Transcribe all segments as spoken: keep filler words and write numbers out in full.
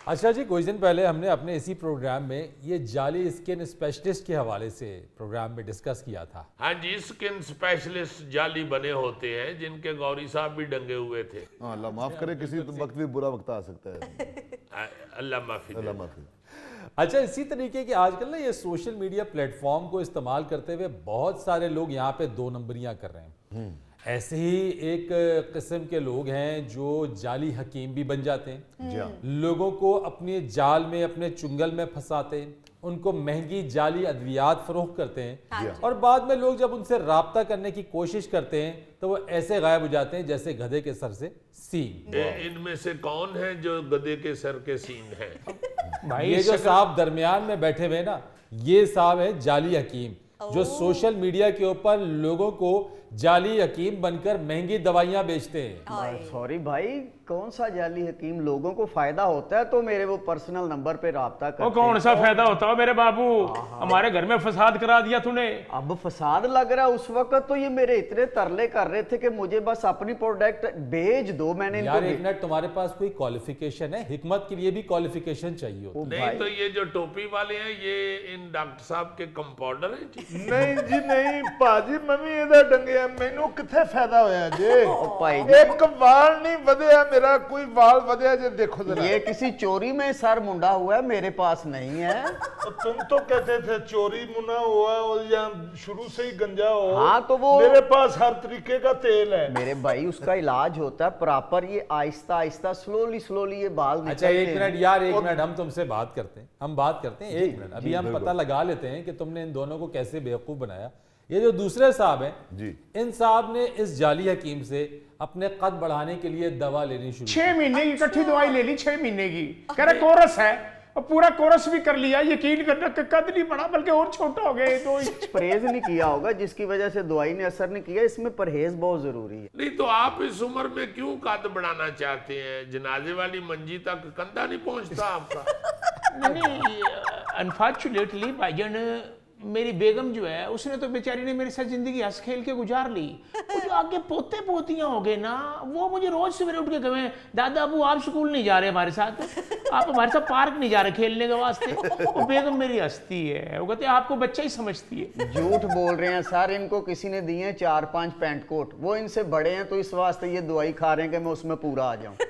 अच्छा जी, कुछ दिन पहले हमने अपने इसी प्रोग्राम में ये जाली स्किन स्पेशलिस्ट के हवाले से प्रोग्राम में डिस्कस किया था। हाँ जी, स्किन स्पेशलिस्ट जाली बने होते हैं जिनके गौरी साहब भी डंगे हुए थे। हाँ, अल्लाह माफ करे, किसी वक्त भी बुरा वक्त आ सकता है। अल्लाह माफी अल्लाह माफी। अच्छा, इसी तरीके के आजकल ना ये सोशल मीडिया प्लेटफॉर्म को इस्तेमाल करते हुए बहुत सारे लोग यहाँ पे दो नंबरियां कर रहे हैं। ऐसे ही एक किस्म के लोग हैं जो जाली हकीम भी बन जाते हैं, लोगों को अपने जाल में, अपने चुंगल में फंसाते हैं, उनको महंगी जाली अद्वियात फरोख्त करते हैं। हाँ, और बाद में लोग जब उनसे राब्ता करने की कोशिश करते हैं तो वो ऐसे गायब हो जाते हैं जैसे गधे के सर से सींग। इनमें से कौन है जो गधे के सर के सींग है? भाई ये जो साहब दरमियान में बैठे हुए ना, ये साहब है जाली हकीम, जो सोशल मीडिया के ऊपर लोगों को जाली हकीम बनकर महंगी दवाइयां बेचते हैं। सॉरी भाई, कौन सा जाली हकीम? लोगों को फायदा होता है तो मेरे वो पर्सनल नंबर पे राब्ता करते हैं। कौन सा फायदा होता है मेरे बाबू? हमारे घर में फसाद करा दिया तूने। अब फसाद लग रहा है, उस वक्त तो ये मेरे इतने तरले कर रहे थे कि मुझे बस अपनी प्रोडक्ट भेज दो। मैंने यार एक मिनट, तुम्हारे पास कोई क्वालिफिकेशन है? हिकमत के लिए भी क्वालिफिकेशन चाहिए होता है। नहीं तो ये जो टोपी वाले हैं ये इन डॉक्टर साहब के कंपाउंडर हैं जी? नहीं जी नहीं पाजी, मम्मी इधर डंगे मैनू किथे फायदा होया जे? एक वाल नहीं वधिया मेरा, कोई वाल वधिया जे देखो जरा। ये किसी चोरी में सर मुंडा हुआ है, मेरे पास नहीं है। तो तुम तो कहते थे चोरी मुना हुआ और या शुरू से ही गंजा हो। हाँ तो वो मेरे पास हर तरीके का तेल है मेरे भाई, उसका इलाज होता है प्रॉपर। ये आहिस्ता आहिस्ता स्लोली स्लोली ये बाल। अच्छा एक मिनट यार, एक मिनट, हम तुमसे बात करते हैं, हम बात करते हैं एक मिनट। अभी हम पता लगा लेते हैं कि तुमने इन दोनों को कैसे बेवकूफ बनाया। ये जो दूसरे साहब हैं जी, इन साहब ने इस जाली हकीम से अपने कद बढ़ाने के लिए दवा लेनी शुरू, छह महीने की इकट्ठी दवाई ले ली, छह महीने की। कह रहे कोरस है, और पूरा कोरस भी कर लिया। यकीन करना कद नहीं बढ़ा बल्कि और छोटा हो गया। तो परहेज नहीं किया होगा जिसकी वजह से दवाई ने असर नहीं किया। इसमें परहेज बहुत जरूरी है। नहीं तो आप इस उम्र में क्यों कद बढ़ाना चाहते हैं? जनाजे वाली मंजी तक कंधा नहीं पहुंचता आपका? नहीं, अनफॉर्चुनेटली भाईजान मेरी बेगम जो है उसने तो बेचारी ने मेरे साथ जिंदगी हंस खेल के गुजार ली। वो जो आगे पोते पोतियां हो गए ना, वो मुझे रोज सवेरे उठ के कहें, दादा अबू आप स्कूल नहीं जा रहे हमारे साथ, आप हमारे साथ पार्क नहीं जा रहे खेलने के वास्ते। वो बेगम मेरी हंसती है, वो कहते हैं आपको बच्चा ही समझती है। झूठ बोल रहे हैं सर, इनको किसी ने दिए चार पांच पैंट कोट, वो इनसे बड़े हैं तो इस वास्ते ये दवाई खा रहे हैं कि मैं उसमें पूरा आ जाऊं।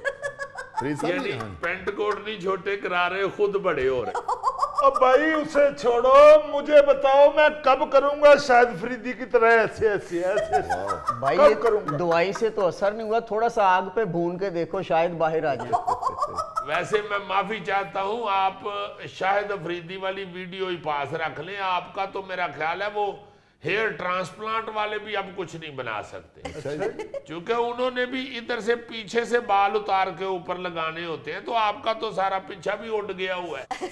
पैंट कोट नहीं छोटे करा रहे, खुद बड़े हो रहे। अब भाई उसे छोड़ो, मुझे बताओ मैं कब करूंगा शाहिद फरीदी की तरह ऐसे ऐसे ऐसे भाई ये दवाई से तो असर नहीं हुआ, थोड़ा सा आग पे भून के देखो शायद बाहर आ जाए। वैसे मैं माफी चाहता हूं, आप शाहिद अफरीदी वाली वीडियो ही पास रख लें। आपका तो मेरा ख्याल है वो हेयर ट्रांसप्लांट वाले भी अब कुछ नहीं बना सकते, क्योंकि उन्होंने भी इधर से पीछे से बाल उतार के ऊपर लगाने होते हैं। तो आपका तो सारा पीछा भी उड़ गया हुआ है।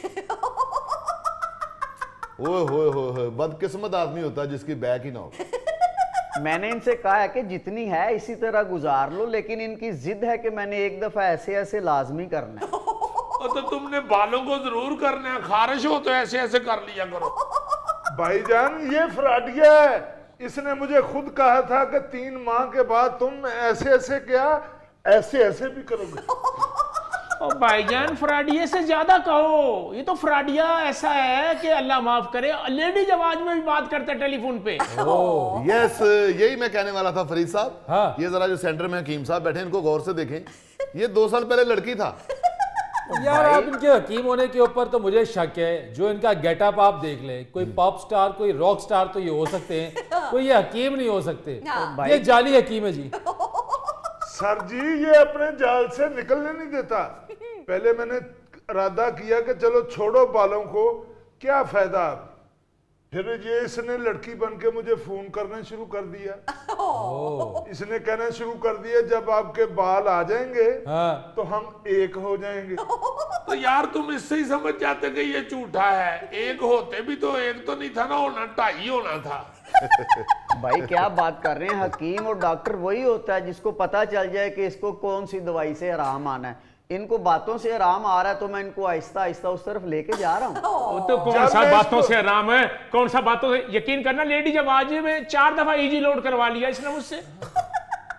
ओए होए होए, बदकिस्मत आदमी होता है जिसकी बैक ही ना हो। मैंने इनसे कहा है कि जितनी है इसी तरह गुजार लो, लेकिन इनकी जिद है कि मैंने एक दफा ऐसे ऐसे लाजमी करना है। तो तुमने बालों को जरूर करना है, खारिश हो तो ऐसे ऐसे कर लिया करो। भाईजान ये फ्रॉडिया है, इसने मुझे खुद कहा था कि तीन माह के बाद तुम ऐसे ऐसे क्या ऐसे ऐसे भी करोगे। और भाईजान फ्रॉडिया से ज्यादा कहो, ये तो फ्रॉडिया ऐसा है कि अल्लाह माफ करे लेडीज आवाज में भी बात करता है टेलीफोन पे। यस, यही मैं कहने वाला था फरीद साहब। हाँ। ये जरा जो सेंटर में हकीम साहब बैठे इनको गौर से देखें, ये दो साल पहले लड़की था। यार आप इनके हकीम होने के ऊपर तो मुझे शक है। जो इनका गेटअप आप देख लें, कोई पॉप स्टार, कोई रॉक स्टार तो ये हो सकते हैं, कोई ये हकीम नहीं हो सकते। ये जाली हकीम है जी। सर जी ये अपने जाल से निकलने नहीं देता। पहले मैंने इरादा किया कि चलो छोड़ो बालों को, क्या फायदा। फिर ये इसने लड़की बन के मुझे फोन करना शुरू कर दिया। इसने कहना शुरू कर दिया जब आपके बाल आ जाएंगे हाँ। तो हम एक हो जाएंगे। तो यार तुम इससे ही समझ जाते कि ये झूठा है। एक होते भी तो एक तो नहीं था ना होना, ढाई होना था। भाई क्या बात कर रहे हैं, हकीम और डॉक्टर वही होता है जिसको पता चल जाए कि इसको कौन सी दवाई से आराम आना है। इनको बातों से आराम आ रहा है तो मैं इनको आहिस्ता आहिस्ता उस तरफ लेके जा रहा हूँ। तो कौन सा बातों से आराम है, कौन सा बातों से? यकीन करना लेडीज आवाज में चार दफा इजी लोड करवा लिया इसने मुझसे।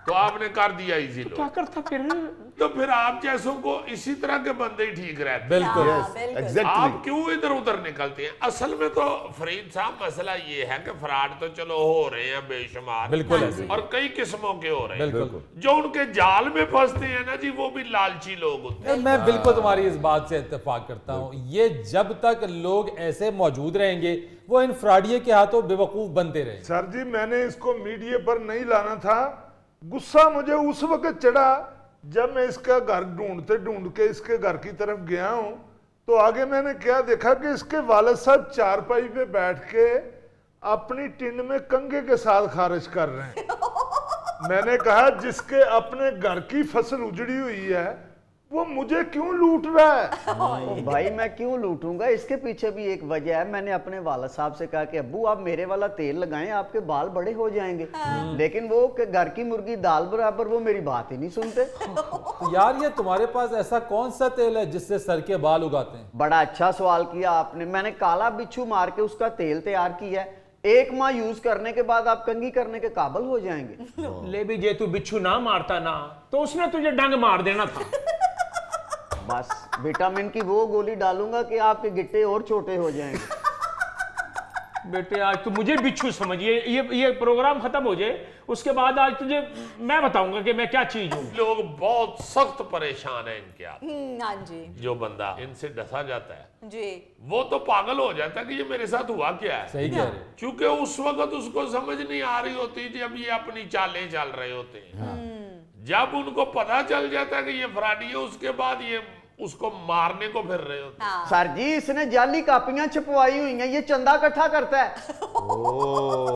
तो आपने कर दिया इजी लो। क्या करता फिर? तो फिर आप जैसों को इसी तरह के बंदे ही ठीक रहते हैं। बिल्कुल हाँ, बिल्कुल। एग्जैक्टली आप क्यों इधर उधर निकलते हैं? असल में तो फरीद साहब मसला ये है कि फ्रॉड तो चलो हो रहे हैं बेशुमार, बिल्कुल ऐसे ही। और कई किस्मों के हो रहे हैं। बिल्कुल। जो उनके जाल में फंसते हैं ना जी, वो भी लालची लोग होते हैं। मैं बिल्कुल तुम्हारी इस बात से इत्तेफाक करता हूँ। ये जब तक लोग ऐसे मौजूद रहेंगे वो इन फ्रॉडिये के हाथों बेवकूफ बनते रहेंगे। सर जी मैंने इसको मीडिया पर नहीं लाना था, गुस्सा मुझे उस वक्त चढ़ा जब मैं इसका घर ढूंढते ढूंढ के इसके घर की तरफ गया हूं, तो आगे मैंने क्या देखा कि इसके वालिद साहब चारपाई पे बैठ के अपनी टिन में कंघे के साथ खारिज कर रहे हैं। मैंने कहा जिसके अपने घर की फसल उजड़ी हुई है वो मुझे क्यों लूट रहा है? ओ भाई मैं क्यों लूटूंगा, इसके पीछे भी एक वजह है। मैंने अपने वाला साहब से कहा कि अब्बू आप मेरे वाला तेल लगाएं, आपके बाल बड़े हो जाएंगे। लेकिन वो कि घर की मुर्गी दाल बराबर, वो मेरी बात ही नहीं सुनते। तो यार ये तुम्हारे पास ऐसा कौन सा तेल है जिससे सर के बाल उगाते हैं? बड़ा अच्छा सवाल किया आपने। मैंने काला बिच्छू मार के उसका तेल तैयार किया है। एक माह यूज करने के बाद आप कंघी करने के काबिल हो जाएंगे। ले भी जे तू बिच्छू ना मारता ना तो उसने तुझे डंग मार देना था। बस विटामिन की वो गोली डालूंगा कि आपके गिट्टे और छोटे हो जाएंगे। बेटे आज तू मुझे बिच्छू समझिए, ये ये प्रोग्राम खत्म हो जाए उसके बाद आज तुझे मैं बताऊंगा कि मैं क्या चीज हूँ। लोग बहुत सख्त परेशान है इनके हाथ। हम्म, हाँ जी जो बंदा इनसे डसा जाता है जी, वो तो पागल हो जाता है कि ये मेरे साथ हुआ क्या है। सही कह रहे हो। क्योंकि उस वक्त उसको समझ नहीं आ रही होती जब ये अपनी चालें चल रहे होते हैं। जब उनको पता चल जाता है कि ये फ्रॉडी है, उसके बाद ये उसको मारने को फिर रहे होते हैं। हाँ। सर जी इसने जाली कापियां छपवाई हुई हैं, ये चंदा इकट्ठा करता है।